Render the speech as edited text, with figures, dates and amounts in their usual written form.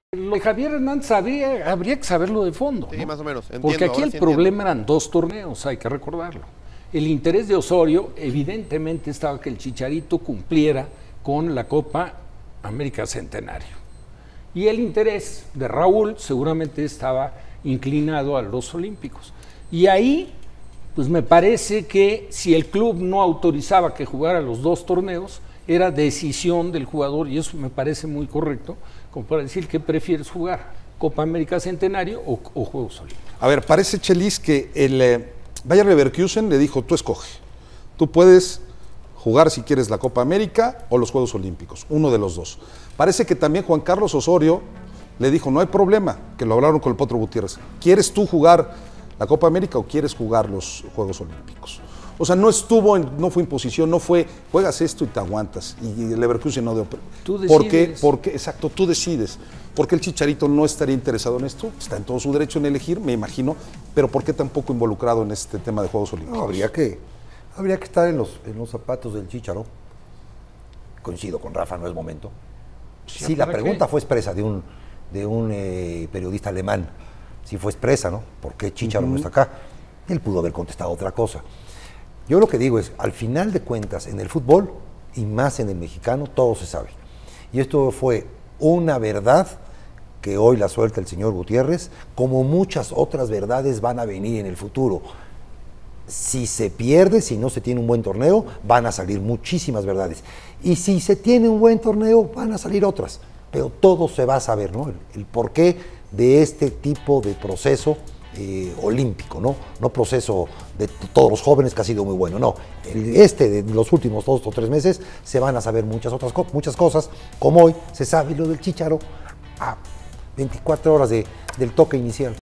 Lo de Javier Hernández habría que saberlo de fondo, Sí, ¿no? más o menos. Entiendo, porque aquí el sí problema eran dos torneos, hay que recordarlo. El interés de Osorio evidentemente estaba que el Chicharito cumpliera con la Copa América Centenario. Y el interés de Raúl seguramente estaba inclinado a los Olímpicos. Y ahí, pues me parece que si el club no autorizaba que jugara los dos torneos, era decisión del jugador, y eso me parece muy correcto, como para decir que prefieres jugar Copa América Centenario o Juegos Olímpicos. A ver, parece, Chelis, que el Bayer Leverkusen le dijo, tú escoge, tú puedes jugar si quieres la Copa América o los Juegos Olímpicos, uno de los dos. Parece que también Juan Carlos Osorio le dijo, no hay problema, que lo hablaron con el Potro Gutiérrez, ¿quieres tú jugar la Copa América o quieres jugar los Juegos Olímpicos? O sea, no fue imposición, no fue, juegas esto y te aguantas. Y el Leverkusen no dio. Tú decides. Exacto, tú decides. ¿Por qué el Chicharito no estaría interesado en esto? Está en todo su derecho en elegir, me imagino, pero ¿por qué tampoco involucrado en este tema de Juegos Olímpicos? No, habría que estar en los zapatos del Chicharo. Coincido con Rafa, no es momento. Sí, la pregunta fue expresa de un periodista alemán. Sí fue expresa, ¿no? ¿Por qué Chicharo no está acá? Él pudo haber contestado otra cosa. Yo lo que digo es, al final de cuentas, en el fútbol, y más en el mexicano, todo se sabe. Y esto fue una verdad que hoy la suelta el señor Gutiérrez, como muchas otras verdades van a venir en el futuro. Si se pierde, si no se tiene un buen torneo, van a salir muchísimas verdades. Y si se tiene un buen torneo, van a salir otras. Pero todo se va a saber, ¿no? El porqué de este tipo de proceso olímpico, ¿no? No proceso de todos los jóvenes que ha sido muy bueno, no. De los últimos 2 o 3 meses se van a saber muchas cosas, como hoy se sabe lo del Chicharo a 24 horas del toque inicial.